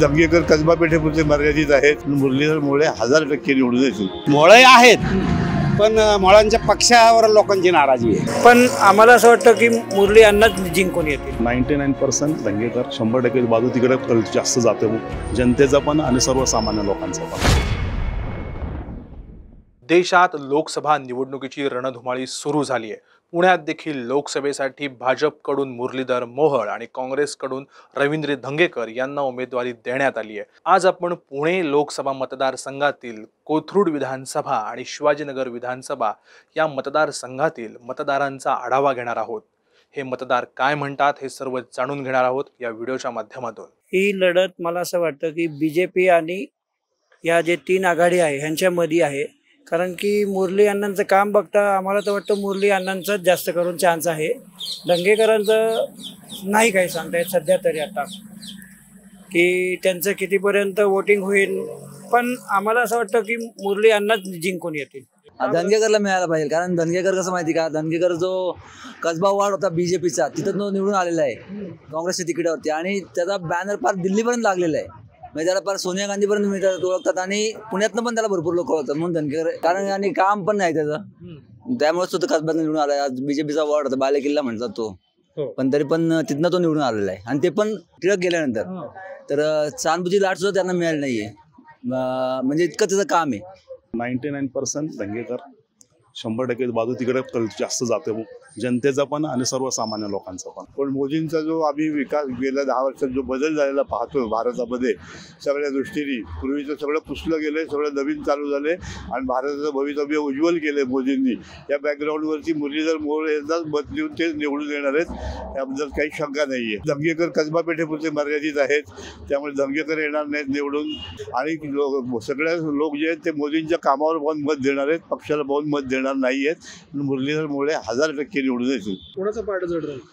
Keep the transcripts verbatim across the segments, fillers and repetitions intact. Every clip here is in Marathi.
दंगेकर कसबा पेठेपुरते मर्यादित आहेत. मुरलीधर मोहोळ हजार टक्के निवडून येतील. मोहोळ आहेत पण मोहोळांच्या पक्षावर लोकांची नाराजी आहे. पण आम्हाला असं वाटतं की मुरली अण्णाच जिंकून येतील. नाईन्टी नाईन पर्सेंट दंगेकर शंभर टक्के बाजू तिकडे कल जास्त जाते, जनतेचा पण आणि सर्वसामान्य लोकांचा पण. देशात लोकसभा निवडणुकीची रणधुमाळी सुरू झाली आहे. पुण्यात देखील लोकसभेसाठी भाजपकडून मुरलीधर मोहोळ आणि काँग्रेसकडून रवींद्र धंगेकर यांना उमेदवारी देण्यात आली आहे. आज आपण पुणे लोकसभा मतदारसंघातील कोथरूड विधानसभा आणि शिवाजीनगर विधानसभा या मतदारसंघातील मतदारांचा आढावा घेणार आहोत. हे मतदार काय म्हणतात हे सर्व जाणून घेणार आहोत या व्हिडिओच्या माध्यमातून. ही लढत मला असं वाटतं की बीजेपी आणि या जे तीन आघाडी आहे ह्यांच्यामध्ये आहे. कारण की मुरली अण्णांचं काम बघता आम्हाला तर वाटतं मुरली अण्णांचाच जास्त करून चान्स आहे. दंगेकरांचं नाही काही सांगता येत सध्या तरी आता की त्यांचं कितीपर्यंत वोटिंग होईल. पण आम्हाला असं वाटतं की मुरली अण्णाच जिंकून येतील. धनगेकरला मिळायला पाहिजे. कारण धनगेकर कसं माहिती का, धनगेकर जो कसबा वार्ड होता बीजेपीचा तिथं तो निवडून आलेला आहे काँग्रेसच्या तिकिटावरती आणि त्याचा बॅनर पार दिल्लीपर्यंत लागलेला आहे. म्हणजे त्याला पार सोनिया गांधीपर्यंत मिळतात ओळखतात आणि पुण्यातनं पण त्याला भरपूर लोक ओळखतात म्हणून धनगेकर. कारण आणि काम पण नाही त्याचं, त्यामुळेच तो कसब्यात निवडून आला. आज बीजेपीचा वॉर्ड होता बाले किल्ला म्हणतात तो, पण तरी पण तिथनं तो निवडून आलेला आहे. आणि ते पण टिळक गेल्यानंतर. तर सहानुभूती लाट सुद्धा त्यांना मिळाली नाहीये, म्हणजे इतकं त्याचं काम आहे. नाईन्टी नाईन पर्सेंट दंगेकर शंभर टक्के बाजू तिकडे कल जास्त जाते, जनतेचा पण आणि सर्वसामान्य लोकांचा पण. पण मोदींचा जो आम्ही विकास गेल्या दहा वर्षात जो बदल झालेला पाहतो भारतामध्ये सगळ्या दृष्टीने, पूर्वीचं सगळं पुसलं गेलं, सगळं नवीन चालू झाले आणि भारताचं भवितव्य उज्ज्वल केलं मोदींनी. या बॅकग्राऊंडवरती मुरलीधर मोहोळ यांनाच मत देऊन ते निवडून येणार आहेत, याबद्दल काही शंका नाही आहे. दंगेकर कसबा पेठेपुरते मर्यादित आहेत, त्यामुळे दंगेकर येणार नाहीत निवडून. आणि सगळ्या लोक जे आहेत ते मोदींच्या कामावर पाहून मत देणार आहेत, पक्षाला पाहून मत देणार नाही आहेत. मुरलीधर मोहोळ हजार टक्के निवडून येतील. कोणाचं पारडं जड राहील?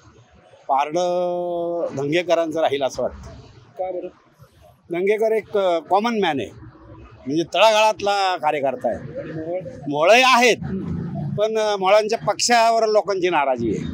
पारडं धंगेकरांचं राहील असं वाटतं. का बरं? धंगेकर एक कॉमन मॅन आहे, म्हणजे तळागाळातला कार्यकर्ता आहे. मोहोळ आहेत पण मोहोळांच्या पक्षावर लोकांची नाराजी आहे.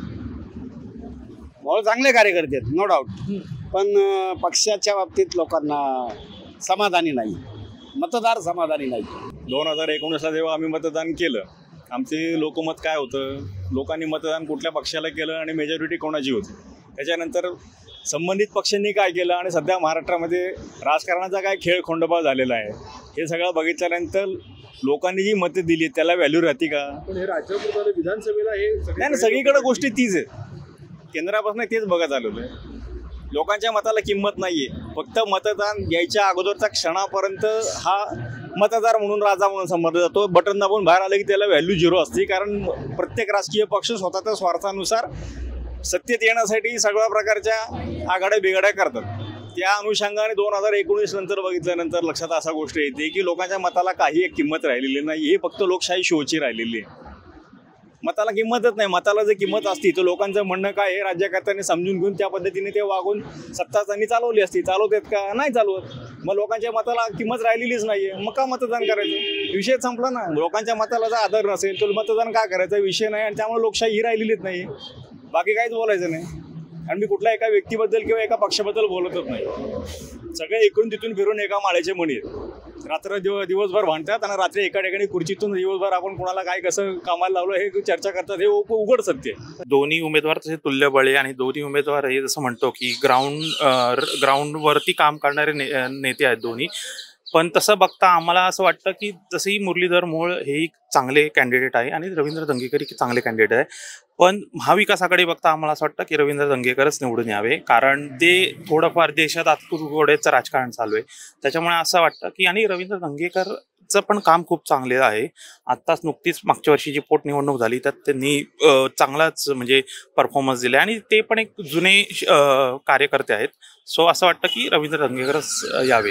मोहोळ चांगले कार्यकर्ते आहेत नो डाऊट, पण पक्षाच्या बाबतीत लोकांना समाधानी नाही, मतदार समाधानी नाही. दोन हजार एकोणीसला जेव्हा आम्ही मतदान केलं, आमचे लोकमत काय होतं, लोकांनी मतदान कुठल्या पक्षाला केलं आणि मेजॉरिटी कोणाची होती. त्याच्यानंतर संबंधित पक्षांनी काय केलं आणि सध्या महाराष्ट्रामध्ये राजकारणाचा काय खेळ खोंडोबा झालेला आहे हे सगळं बघितल्यानंतर लोकांनी जी मतं दिली त्याला व्हॅल्यू राहते का? पण हे राज्यापुरतं विधानसभेला हे नाही ना, सगळीकडे गोष्टी तीच आहेत. केंद्रापासून तेच बघत आलेलं आहे. लोकांच्या मताला किंमत नाहीये. फक्त मतदान घ्यायच्या अगोदरचा क्षणापर्यंत हा मतदार म्हणून राजा म्हणून समजला जातो. बटन दाबून बाहेर आले की त्याला व्हॅल्यू झिरो असते. कारण प्रत्येक राजकीय पक्ष स्वतःच्या स्वार्थानुसार सत्तेत येण्यासाठी सगळ्या प्रकारच्या आघाड्या बिघाड्या करतात. त्या अनुषंगाने दोन हजार एकोणीस नंतर बघितल्यानंतर लक्षात असा गोष्ट येते की लोकांच्या मताला काही एक किंमत राहिलेली नाही. हे फक्त लोकशाही शोची राहिलेली आहे. मताला किंमतच नाही. मताला जर किंमत असती तर लोकांचं म्हणणं काय हे राज्यकर्त्यांनी समजून घेऊन त्या पद्धतीने ते वागून सत्ता त्यांनी चालवली असती. चालवतात का? नाही चालवत. मग लोकांच्या मताला किंमत राहिलेलीच नाहीये, मग का मतदान करायचं? विषय संपला ना. लोकांच्या मताला जर आदर नसेल तर मतदान का करायचा विषय नाही. आणि त्यामुळे लोकशाही ही राहिलेलीच नाही. बाकी काहीच बोलायचं नाही. आणि मी कुठल्या एका व्यक्तीबद्दल किंवा एका पक्षाबद्दल बोलतच नाही. सगळे इकडून तिथून फिरून एका माळ्याचे मणी आहेत. रात्र दिव दिवसभर भांडतात आणि रात्री एका ठिकाणी खुर्चीतून दिवसभर आपण कोणाला काय कसं कामाला लावलं हे चर्चा करतात. हे उघड सत्य आहे. दोन्ही उमेदवार तसे तुल्यबळ आणि दोन्ही उमेदवार हे जसं म्हणतो की ग्राउंड ग्राउंडवरती काम करणारे ने, नेते आहेत दोन्ही. पण तसं बघता आम्हाला असं वाटतं की जसंही मुरलीधर मोहोळ हे चांगले कॅन्डिडेट आहे आणि रवींद्र धंगेकर हे चांगले कॅन्डिडेट आहे, पण महाविकास आघाडी बघता आम्हाला असं वाटतं की रवींद्र धंगेकरच निवडून यावे. कारण ते थोडंफार देशात आतुरघोड्याचं राजकारण चालू आहे. त्याच्यामुळे असं वाटतं की आणि रवींद्र धंगेकरचं पण काम खूप चांगले आहे. आत्ताच नुकतीच मागच्या वर्षी जी पोटनिवडणूक झाली त्यात त्यांनी चांगलाच म्हणजे परफॉर्मन्स दिला आणि ते पण एक जुने कार्यकर्ते आहेत. सो असं वाटतं की रवींद्र धंगेकरच यावे.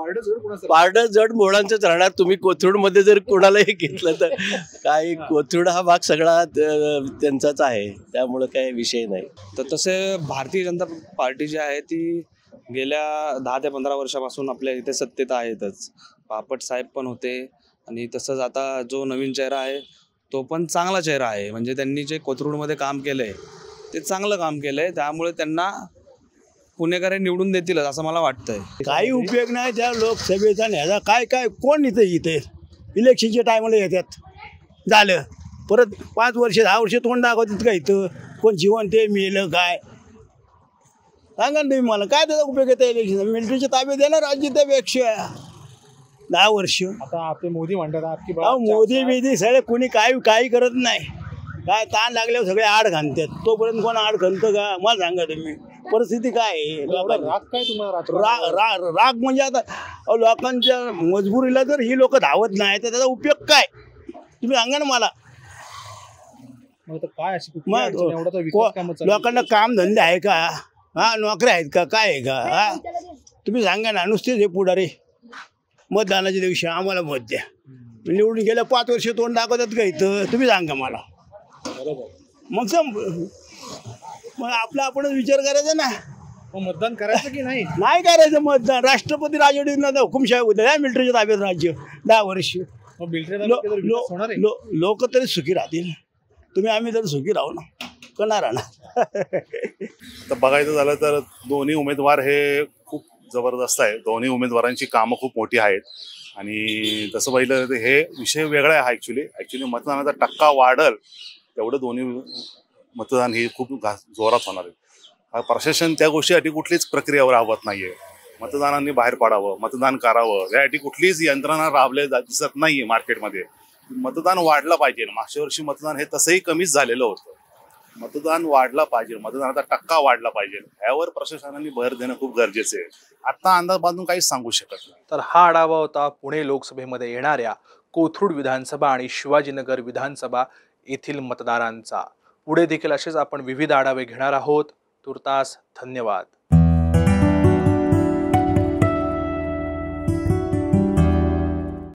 पारडं जड मोहोळांचंच राहणार. तुम्ही कोथरूडमध्ये जर कोणालाही घेतलं तर काय, कोथरूड हा भाग सगळा त्यांचाच आहे, त्यामुळं काही विषय नाही. तर तसे भारतीय जनता पार्टी जी आहे ती गेल्या दहा ते पंधरा वर्षापासून आपल्या इथे सत्तेत आहेतच. बापट साहेब पण होते आणि तसंच आता जो नवीन चेहरा आहे तो पण चांगला चेहरा आहे. म्हणजे त्यांनी जे कोथरूडमध्ये काम केलं आहे ते चांगलं काम केलं आहे, त्यामुळे त्यांना पुणेकर हे निवडून देतीलच असं मला वाटतंय. काही उपयोग नाही त्या लोकसभेचा न्यायचा. काय काय कोण इथं इथे इलेक्शनच्या टायमाला येतात झालं परत पाच वर्ष दहा वर्ष तोंड दाखवतात का इथं कोण जिवंत ते मेलं काय सांगा ना तुम्ही मला काय त्याचा उपयोग येतो इलेक्शन. मिलिटरीच्या ताब्यात देणार राज्य त्यापेक्षा दहा वर्ष. आता आपले मोदी म्हणतात आपकी अहो मोदी बिदी सगळे कोणी काही काही करत नाही. काय ताण लागल्यावर सगळे आड घालतात. तोपर्यंत कोण आड घालतं का मला सांगा तुम्ही. परिस्थिती काय आहे राग काय तुम्हाला राग राग राग म्हणजे आता अहो, लोकांच्या मजबुरीला जर ही लोक धावत नाही तर त्याचा उपयोग काय तुम्ही सांगा ना मला. काय अशी मग लोकांना काम धंदे आहे का हा नोकऱ्या आहेत का काय आहे का हा तुम्ही सांगा ना. नुसतेच हे पुढारी मतदानाच्या दिवशी आम्हाला मत द्या निवडून गेल्या पाच वर्ष तोंड दाखवतात का इथं तुम्ही सांगा मला. मग सम मग आपला आपणच विचार करायचा ना. मतदान करायचं की नाही नाही करायचं मतदान. राष्ट्रपती राजवटीनं हुकुमशाही होतं काय मिलिटरीच्या ताब्यात राज्य दहा वर्ष. लोक तरी सुखी राहतील. तुम्ही आम्ही तरी सुखी राहू ना करणार ना. तर बघायचं झालं तर दोन्ही उमेदवार हे खूप जबरदस्त आहे. दोन्ही उमेदवारांची कामं खूप मोठी आहेत आणि तसं पाहिलं तर हे विषय वेगळा आहे. ॲक्च्युली ॲक्च्युली मतदानाचा टक्का वाढल तेवढं दोन्ही मतदान हे खूप जोरात होणार आहे. प्रशासन त्या गोष्टीसाठी कुठलीच प्रक्रियावर राबवत नाही आहे. मतदानांनी बाहेर पडावं मतदान करावं यासाठी कुठलीच यंत्रणा राबले दिसत नाही आहे मार्केटमध्ये. मतदान वाढलं पाहिजे. मागच्या वर्षी मतदान हे तसंही कमीच झालेलं होतं. मतदान वाढला पाहिजे मतदानाचा टक्का वाढला पाहिजे यावर प्रशासनाने भर देणं खूप गरजेचं आहे. आता अंदाज बांधून काहीच सांगू शकत नाही. तर हा आढावा होता पुणे लोकसभेमध्ये येणाऱ्या कोथरूड विधानसभा आणि शिवाजीनगर विधानसभा येथील मतदारांचा. पुढे देखील असेच आपण विविध आढावे घेणार आहोत. तुर्तास धन्यवाद.